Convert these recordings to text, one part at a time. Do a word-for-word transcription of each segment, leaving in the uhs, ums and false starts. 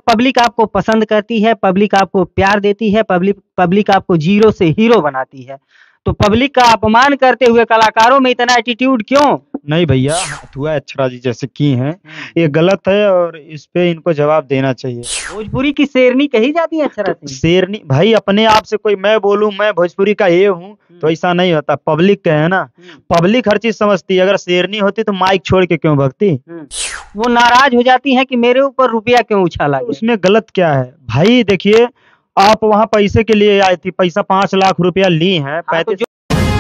Public आपको पसंद करती है, पब्लिक आपको प्यार देती है, पब्लिक पब्लिक आपको जीरो से हीरो बनाती है। तो पब्लिक का अपमान करते हुए कलाकारों में इतना एटीट्यूड क्यों? नहीं भैया, हथुआ अक्षरा जी जैसे की हैं ये गलत है और इस पे इनको जवाब देना चाहिए। भोजपुरी की शेरनी कही जाती है अक्षरा तो सिंह। शेरनी भाई अपने आप से कोई मैं बोलूं मैं भोजपुरी का ये हूँ तो ऐसा नहीं होता, पब्लिक का है ना, पब्लिक हर चीज समझती है। अगर शेरनी होती तो माइक छोड़ के क्यों भगती? वो नाराज हो जाती है कि मेरे ऊपर रुपया क्यों उछाला गया। उसमें गलत क्या है भाई? देखिए आप वहाँ पैसे के लिए आई थी, पैसा पांच लाख रुपया ली है, हाँ, तो पैंतीस जो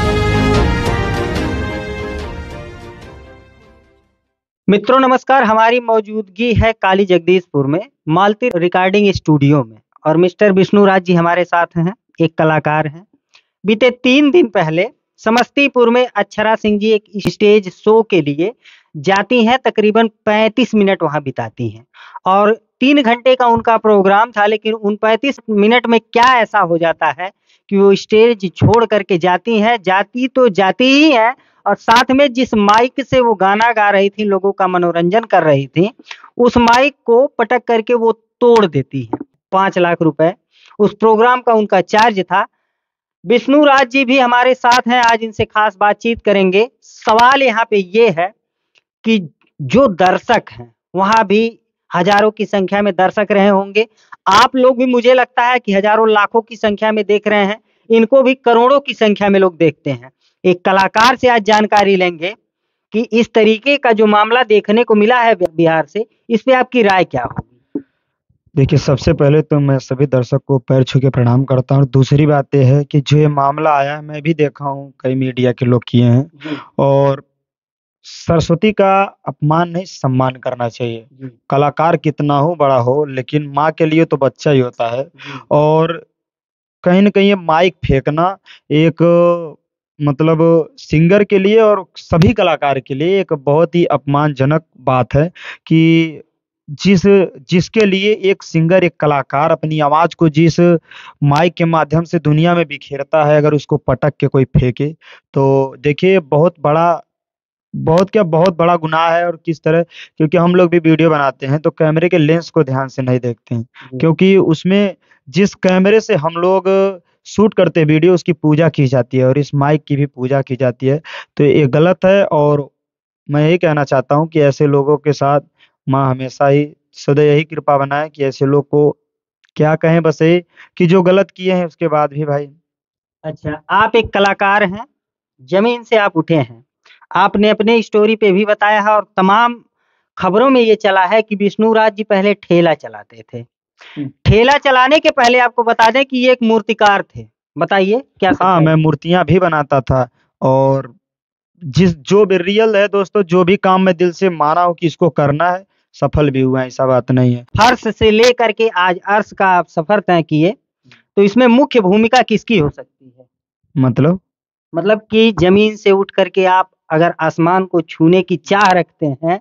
मित्रों नमस्कार, हमारी मौजूदगी है काली जगदीशपुर में मालती रिकॉर्डिंग स्टूडियो में और मिस्टर विष्णु राज जी हमारे साथ हैं, एक कलाकार हैं। बीते तीन दिन पहले समस्तीपुर में अक्षरा सिंह जी एक स्टेज शो के लिए जाती हैं, तकरीबन पैंतीस मिनट वहां बिताती हैं और तीन घंटे का उनका प्रोग्राम था। लेकिन उन पैंतीस मिनट में क्या ऐसा हो जाता है कि वो स्टेज छोड़ करके जाती हैं, जाती तो जाती ही है और साथ में जिस माइक से वो गाना गा रही थी, लोगों का मनोरंजन कर रही थी, उस माइक को पटक करके वो तोड़ देती है। पांच लाख रुपए उस प्रोग्राम का उनका चार्ज था। विष्णु राज जी भी हमारे साथ हैं, आज इनसे खास बातचीत करेंगे। सवाल यहाँ पे ये है कि जो दर्शक हैं वहां भी हजारों की संख्या में दर्शक रहे होंगे, आप लोग भी मुझे लगता है कि हजारों लाखों की संख्या में देख रहे हैं, इनको भी करोड़ों की संख्या में लोग देखते हैं। एक कलाकार से आज जानकारी लेंगे कि इस तरीके का जो मामला देखने को मिला है बिहार से, इस पे आपकी राय क्या होगी? देखिए सबसे पहले तो मैं सभी दर्शक को पैर छू के प्रणाम करता हूँ। दूसरी बात यह है कि जो ये मामला आया है मैं भी देखा हूँ, कई मीडिया के लोग किए हैं और सरस्वती का अपमान नहीं, सम्मान करना चाहिए। कलाकार कितना हो बड़ा हो, लेकिन माँ के लिए तो बच्चा ही होता है। और कहीं न कहीं ये माइक फेंकना एक मतलब सिंगर के लिए और सभी कलाकार के लिए एक बहुत ही अपमानजनक बात है कि जिस जिसके लिए एक सिंगर, एक कलाकार अपनी आवाज़ को जिस माइक के माध्यम से दुनिया में बिखेरता है, अगर उसको पटक के कोई फेंके, तो देखिए बहुत बड़ा बहुत क्या बहुत बड़ा गुनाह है। और किस तरह, क्योंकि हम लोग भी वीडियो बनाते हैं तो कैमरे के लेंस को ध्यान से नहीं देखते हैं, क्योंकि उसमें जिस कैमरे से हम लोग शूट करते हैं वीडियो, उसकी पूजा की जाती है और इस माइक की भी पूजा की जाती है। तो ये गलत है और मैं यही कहना चाहता हूँ कि ऐसे लोगों के साथ माँ हमेशा ही सदैव यही कृपा बनाए कि ऐसे लोग को क्या कहें, बस यही कि जो गलत किए हैं उसके बाद भी भाई। अच्छा, आप एक कलाकार हैं, जमीन से आप उठे हैं, आपने अपने स्टोरी पे भी बताया है और तमाम खबरों में ये चला है कि विष्णु राज जी पहले ठेला चलाते थे। ठेला चलाने के पहले आपको बता दें कि ये एक मूर्तिकार थे, बताइए क्या? हाँ, मैं मूर्तियां भी बनाता था और जिस जो भी रियल है दोस्तों, जो भी काम मैं दिल से माना हूँ कि इसको करना है, सफल भी हुआ है, ऐसा बात नहीं है। फर्श से लेकर के आज अर्श का आप सफर तय किए, तो इसमें मुख्य भूमिका किसकी हो सकती है? मतलब मतलब कि जमीन से उठ करके आप अगर आसमान को छूने की चाह रखते हैं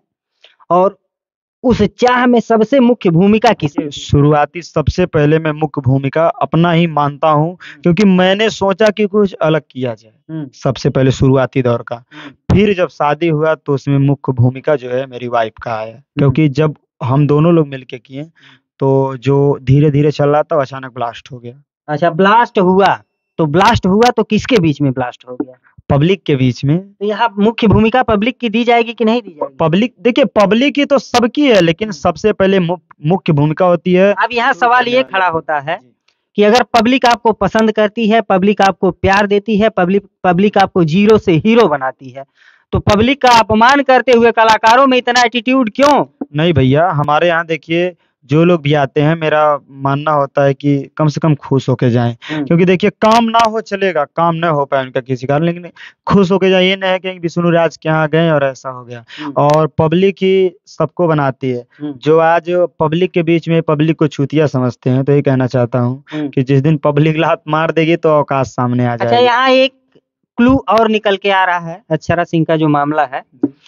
और उस चाह में सबसे मुख्य भूमिका किसकी? शुरुआती सबसे पहले मैं मुख्य भूमिका अपना ही मानता हूँ, क्योंकि मैंने सोचा कि कुछ अलग किया जाए सबसे पहले शुरुआती दौर का। फिर जब शादी हुआ तो उसमें मुख्य भूमिका जो है मेरी वाइफ का आया, क्योंकि जब हम दोनों लोग मिलके किए तो जो धीरे धीरे चल रहा था अचानक ब्लास्ट हो गया। अच्छा, ब्लास्ट हुआ तो ब्लास्ट हुआ तो किसके बीच में ब्लास्ट हो गया? पब्लिक के बीच में। तो यहाँ मुख्य भूमिका पब्लिक की दी जाएगी कि नहीं दी जाएगी? पब्लिक, देखिए पब्लिक की तो सबकी है, लेकिन सबसे पहले मुख्य भूमिका होती है। अब यहाँ सवाल ये खड़ा होता है कि अगर पब्लिक आपको पसंद करती है, पब्लिक आपको प्यार देती है, पब्लिक पब्लिक आपको जीरो से हीरो बनाती है, तो पब्लिक का अपमान करते हुए कलाकारों में इतना एटीट्यूड क्यों? नहीं भैया, हमारे यहाँ देखिए जो लोग भी आते हैं, मेरा मानना होता है कि कम से कम खुश होके जाएं, क्योंकि देखिए काम ना हो चलेगा, काम न हो पाए उनका किसी कारण, लेकिन खुश होके जाए। ये नहीं है कि विष्णु राज के यहाँ गए और ऐसा हो गया। और पब्लिक ही सबको बनाती है। जो आज पब्लिक के बीच में पब्लिक को छूतिया समझते हैं, तो ये कहना चाहता हूँ कि जिस दिन पब्लिक लात मार देगी तो औकात सामने आ जाएगी। अच्छा, यहाँ एक क्लू और निकल के आ रहा है अक्षरा सिंह का जो मामला है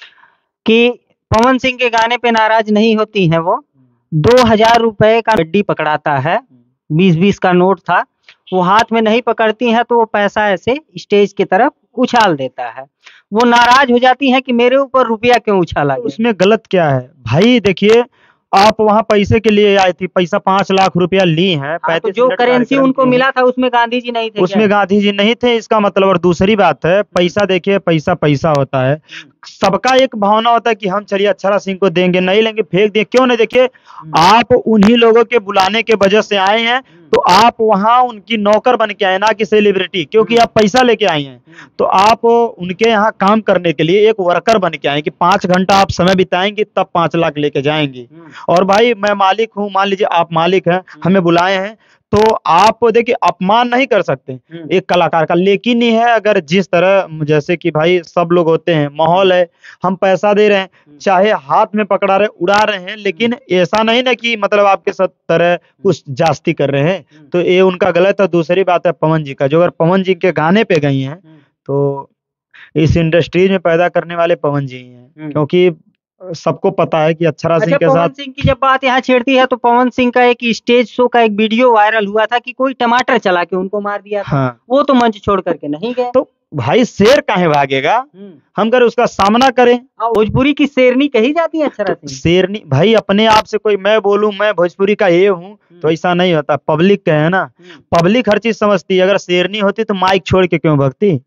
कि पवन सिंह के गाने पे नाराज नहीं होती है वो। दो हजार रुपए का गड्डी पकड़ाता है, बीस बीस का नोट था, वो हाथ में नहीं पकड़ती है तो वो पैसा ऐसे स्टेज की तरफ उछाल देता है। वो नाराज हो जाती है कि मेरे ऊपर रुपया क्यों उछाला गया। उसमें गलत क्या है भाई? देखिए आप वहाँ पैसे के लिए आई थी, पैसा पांच लाख रुपया ली हैं, हाँ, तो पैंतीस जो मिनट करेंसी कार्यक्रम उनको की हैं। मिला था उसमें गांधी जी नहीं थे क्या? उसमें गांधी जी नहीं थे, इसका मतलब। और दूसरी बात है, पैसा देखिए, पैसा पैसा होता है, सबका एक भावना होता है कि हम चलिए अक्षरा सिंह को देंगे, नहीं लेंगे फेंक दिए, क्यों नहीं। देखिए आप उन्हीं लोगों के बुलाने के वजह से आए हैं, तो आप वहां उनकी नौकर बन के आए, ना कि सेलिब्रिटी, क्योंकि आप पैसा लेके आए हैं। तो आप उनके यहाँ काम करने के लिए एक वर्कर बन के आए कि पांच घंटा आप समय बिताएंगे तब पांच लाख लेके जाएंगे। और भाई मैं मालिक हूँ, मान लीजिए आप मालिक हैं, हमें बुलाए हैं, तो आप देखिए अपमान नहीं कर सकते एक कलाकार का। लेकिन ये है, अगर जिस तरह जैसे कि भाई सब लोग होते हैं, माहौल है, हम पैसा दे रहे हैं, चाहे हाथ में पकड़ा रहे उड़ा रहे हैं, लेकिन ऐसा नहीं ना कि मतलब आपके साथ तरह कुछ जास्ती कर रहे हैं, तो ये उनका गलत है। दूसरी बात है पवन जी का, जो अगर पवन जी के गाने पे गई हैं तो इस इंडस्ट्री में पैदा करने वाले पवन जी ही हैं, क्योंकि सबको पता है कि अक्षरा सिंह अच्छा, के पवन साथ। सिंह की जब बात यहाँ छेड़ती है तो पवन सिंह का एक स्टेज शो का एक वीडियो वायरल हुआ था कि कोई टमाटर चला के उनको मार दिया था। हाँ, वो तो मंच छोड़ करके नहीं गए। तो भाई शेर काहे भागेगा, हम करे उसका सामना करें। हाँ, भोजपुरी की शेरनी कही जाती है अक्षरा तो सिंह। शेरनी भाई अपने आप से कोई मैं बोलूं मैं भोजपुरी का ये हूँ, तो ऐसा नहीं होता। पब्लिक का है ना, पब्लिक हर चीज समझती है। अगर शेरनी होती तो माइक छोड़ के क्यों भगती।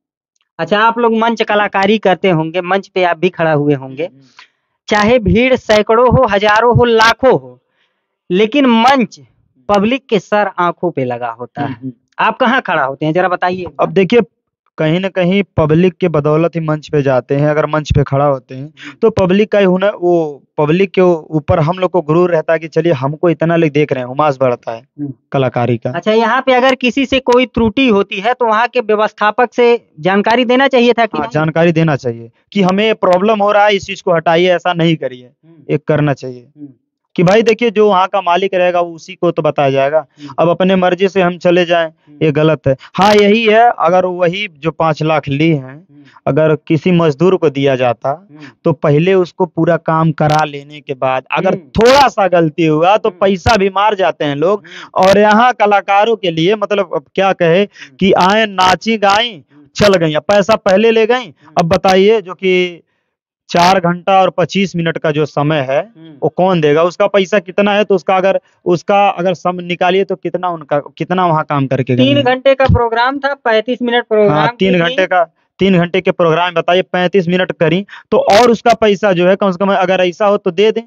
अच्छा, आप लोग मंच कलाकारी करते होंगे, मंच पे आप भी खड़ा हुए होंगे, चाहे भीड़ सैकड़ों हो, हजारों हो, लाखों हो, लेकिन मंच पब्लिक के सर आंखों पे लगा होता है। आप कहाँ खड़ा होते हैं जरा बताइए। अब देखिए, कहीं ना कहीं पब्लिक के बदौलत ही मंच पे जाते हैं। अगर मंच पे खड़ा होते हैं तो पब्लिक का ही हुनर, वो पब्लिक के ऊपर हम लोग को गुरूर रहता है कि चलिए हमको इतना लोग देख रहे हैं, हुमास बढ़ता है कलाकारी का। अच्छा, यहाँ पे अगर किसी से कोई त्रुटि होती है तो वहाँ के व्यवस्थापक से जानकारी देना चाहिए था कि हाँ, नहीं? जानकारी देना चाहिए कि हमें प्रॉब्लम हो रहा है, इस चीज को हटाइए, ऐसा नहीं करिए, एक करना चाहिए। कि भाई देखिए, जो वहाँ का मालिक रहेगा वो उसी को तो बताया जाएगा। अब अपने मर्जी से हम चले जाएं, ये गलत है। हाँ यही है, अगर वही जो पांच लाख ली हैं अगर किसी मजदूर को दिया जाता तो पहले उसको पूरा काम करा लेने के बाद अगर थोड़ा सा गलती हुआ तो पैसा भी मार जाते हैं लोग। और यहाँ कलाकारों के लिए मतलब अब क्या कहे कि आए नाची गाई चल गई, पैसा पहले ले गई। अब बताइए, जो कि चार घंटा और पच्चीस मिनट का जो समय है वो कौन देगा, उसका पैसा कितना है, तो उसका अगर उसका अगर सम निकालिए तो कितना उनका कितना वहाँ काम करके गए तीन हैं। घंटे का प्रोग्राम था, पैंतीस मिनट प्रोग्राम। हाँ, तीन घंटे का तीन घंटे के प्रोग्राम बताइए, पैंतीस मिनट करी तो और उसका पैसा जो है कम से कम अगर ऐसा हो तो दे दें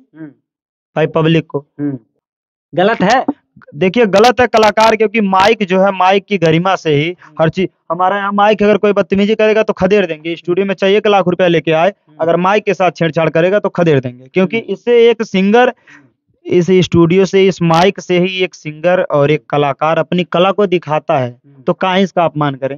भाई पब्लिक को। गलत है, देखिए गलत है कलाकार, क्योंकि माइक जो है, माइक की गरिमा से ही हर चीज। हमारा यहाँ माइक अगर कोई बदतमीजी करेगा तो खदेड़ देंगे, स्टूडियो में चाहिए एक लाख रुपया लेके आए, अगर माइक के साथ छेड़छाड़ करेगा तो खदेड़ देंगे। क्योंकि इससे एक सिंगर, इस स्टूडियो से, इस माइक से ही एक सिंगर और एक कलाकार अपनी कला को दिखाता है, तो काहे इसका अपमान करें।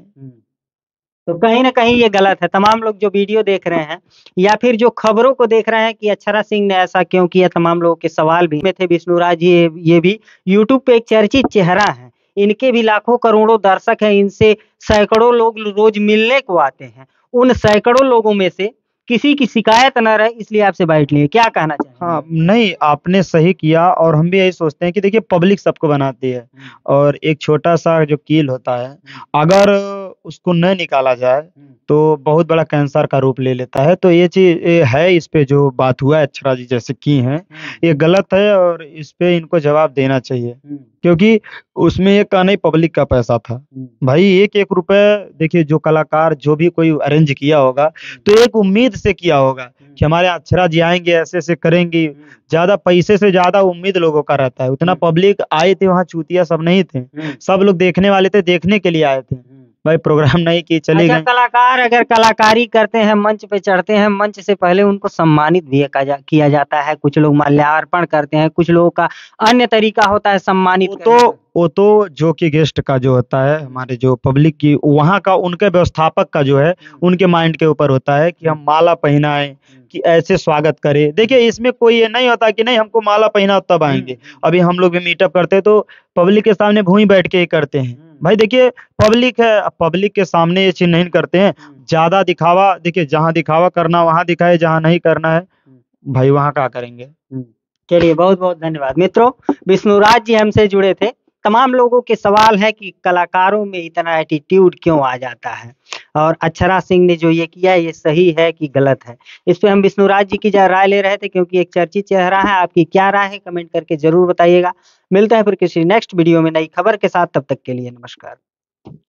तो कहीं ना कहीं ये गलत है। तमाम लोग जो वीडियो देख रहे हैं या फिर जो खबरों को देख रहे हैं कि अक्षरा सिंह ने ऐसा क्यों किया, तमाम लोगों के सवाल भी में थे। विष्णुराज जी ये, ये भी यूट्यूब पे एक चर्चित चेहरा है, इनके भी लाखों करोड़ों दर्शक हैं, इनसे सैकड़ों लोग रोज मिलने को आते हैं। उन सैकड़ों लोगों में से किसी की शिकायत न रहे, इसलिए आपसे बाइट लिए, क्या कहना चाहिए? हाँ नहीं, आपने सही किया। और हम भी यही सोचते हैं कि देखिए पब्लिक सबको बनाती है, और एक छोटा सा जो कील होता है अगर उसको न निकाला जाए तो बहुत बड़ा कैंसर का रूप ले लेता है। तो ये चीज ये है, इस पे जो बात हुआ है अक्षरा जी जैसे की हैं, ये गलत है और इस पे इनको जवाब देना चाहिए। क्योंकि उसमें एक का नहीं, पब्लिक का पैसा था भाई, एक एक रुपए। देखिए जो कलाकार जो भी कोई अरेंज किया होगा तो एक उम्मीद से किया होगा कि हमारे अक्षरा जी आएंगे, ऐसे ऐसे करेंगे। ज्यादा पैसे से ज्यादा उम्मीद लोगों का रहता है। उतना पब्लिक आए थे वहाँ, चूतिया सब नहीं थे, सब लोग देखने वाले थे, देखने के लिए आए थे भाई, प्रोग्राम नहीं की चले अच्छा, गए। कलाकार अगर कलाकारी करते हैं, मंच पे चढ़ते हैं, मंच से पहले उनको सम्मानित भी जा, किया जाता है। कुछ लोग माल्यार्पण करते हैं, कुछ लोगों का अन्य तरीका होता है सम्मानित वो करने तो का। वो तो जो कि गेस्ट का जो होता है, हमारे जो पब्लिक की वहाँ का, उनके व्यवस्थापक का जो है, उनके माइंड के ऊपर होता है कि हम माला पहनाएं, कि ऐसे स्वागत करें। देखिए इसमें कोई ये नहीं होता कि नहीं हमको माला पहना तब आएंगे। अभी हम लोग भी मीटअप करते हैं तो पब्लिक के सामने भूमि बैठ के ही करते हैं भाई। देखिए पब्लिक है, पब्लिक के सामने ये चीज नहीं करते हैं। ज्यादा दिखावा, देखिए जहाँ दिखावा करना वहां दिखाए, जहाँ नहीं करना है भाई वहां क्या करेंगे। चलिए, बहुत बहुत धन्यवाद मित्रों। विष्णुराज जी हमसे जुड़े थे। तमाम लोगों के सवाल है कि कलाकारों में इतना एटीट्यूड क्यों आ जाता है। और अक्षरा सिंह ने जो ये किया ये सही है कि गलत है? इस पे हम विष्णुराज जी की राय ले रहे थे, क्योंकि एक चर्चित चेहरा है। आपकी क्या राय है कमेंट करके जरूर बताइएगा। मिलते हैं फिर किसी नेक्स्ट वीडियो में नई खबर के साथ, तब तक के लिए नमस्कार।